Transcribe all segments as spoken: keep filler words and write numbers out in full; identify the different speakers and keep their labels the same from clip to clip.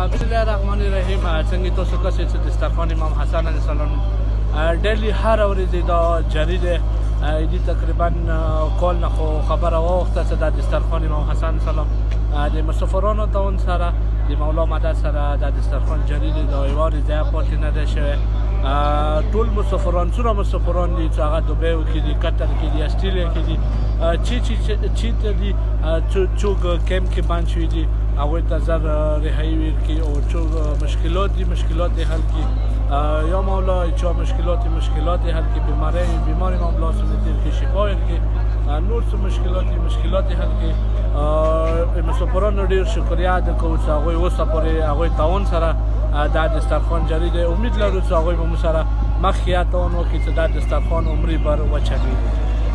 Speaker 1: بسم الله الرحمن الرحیم. څنګه تاسو کسې چې دسترخوان امام حسن علیه السلام ډیلی هر ورځ دا جاری دی. دې تقریبا کال نه خو خبره واوښته چې دا دسترخوان امام حسن علیه السلام د مسافرانو تعاون سره د مولا مدد سره دا دسترخوان جاری دی. دا یوه ورځ ځای پاتې نه دی شوی. ټول مسافران څومره مسافران دي چې هغه دوبۍ کې دي، قطر کې دي، استرالیا کې دي، چې چېرته دي، څوک کیمپ کې بند شوي دي، هغوی ته زر رهایي ورکړي او څوک مشکلات دي مشکلات یې حل کړي. یا مولا چا مشکلات مشکلات یې حل کړي، بیماری بیماری مولا سنت ورکړي، شفا ورکړي، نور څه مشکلات مشکلات یې حل کړي. مسافرانو ډېر شکریه ادا کوو چې هغوی اوسه پورې هغوی تعاون سره دا دسترخوان جاری دی. امید لرو چې هغوی به مو سره مخکې تعاون وکړي چې دا دسترخوان عمرې بر وچلېږي.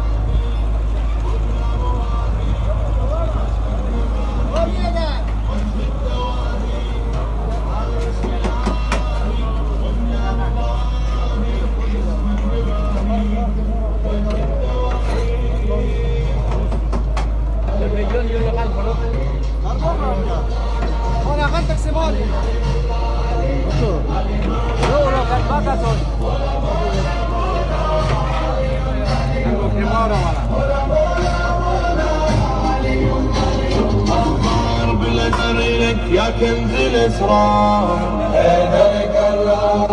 Speaker 2: يا كنز الاسرار حيدرك الله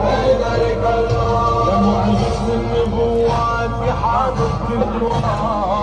Speaker 2: حيدرك الله يا معز النبوات في حاضر كل وقت.